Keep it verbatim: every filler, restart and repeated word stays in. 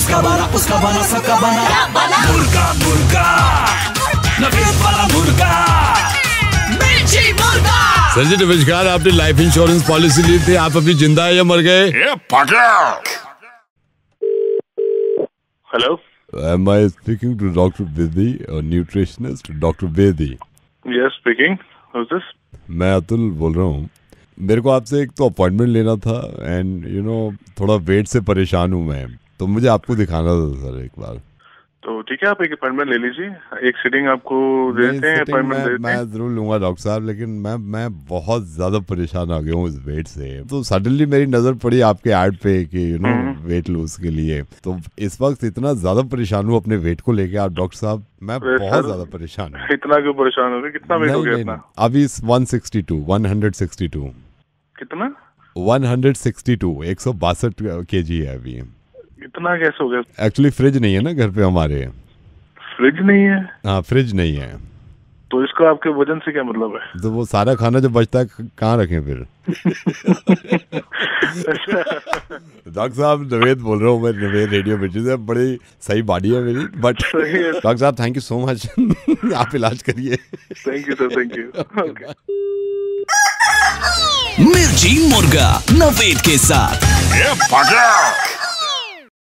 इसका बना उसका बना सबका बना मुर्गा मुर्गा नवेद वाला मुर्गा मिर्ची मुर्गा। सर जी नमस्कार, आपने लाइफ इंश्योरेंस पॉलिसी ली थी, आप अभी जिंदा है या मर गए? Hello, Am I speaking to doctor Bedi, a nutritionist, doctor Bedi? Yes speaking, who is this? मैं अतुल बोल रहा हूँ। मेरे को आपसे एक तो अपॉइंटमेंट लेना था एंड यू नो थोड़ा वेट से परेशान हूँ मैं, तो मुझे आपको दिखाना था सर एक बार। तो ठीक है, आप एक अपॉइंटमेंट ले लीजिए, एक सीटिंग आपको देते हैं, अपॉइंटमेंट देते हैं। मैं जरूर लूंगा डॉक्टर साहब, लेकिन मैं मैं बहुत ज्यादा परेशान आ गया हूँ इस वेट से। तो सडनली मेरी नजर पड़ी आपके ऐड पे कि यू नो वेट लूज के लिए, तो इस वक्त इतना ज्यादा परेशान हूँ अपने वेट को लेके आप डॉक्टर साहब, मैं बहुत ज्यादा परेशान हूँ। इतना क्यों परेशान हो गए? कितना वेट हो गया इतना? अभी one sixty two, one hundred sixty two. कितना? वन हंड्रेड सिक्सटी टू, एक सौ बासठ के जी है अभी। इतना कैसे हो गया? एक्चुअली फ्रिज नहीं है ना घर पे हमारे। फ्रिज नहीं है? हाँ फ्रिज नहीं है। तो इसका आपके वजन से क्या मतलब है? तो वो सारा खाना जो बचता है कहाँ रखें फिर? डॉक्टर साहब नवेद बोल रहा हूँ मैं, नवेद रेडियो मिर्ची से। बड़ी सही बॉडी है मेरी, बट डॉक्टर साहब थैंक यू सो मच। आप इलाज करिए। Thank you sir, thank you. Mirchi Murga Naved के साथ।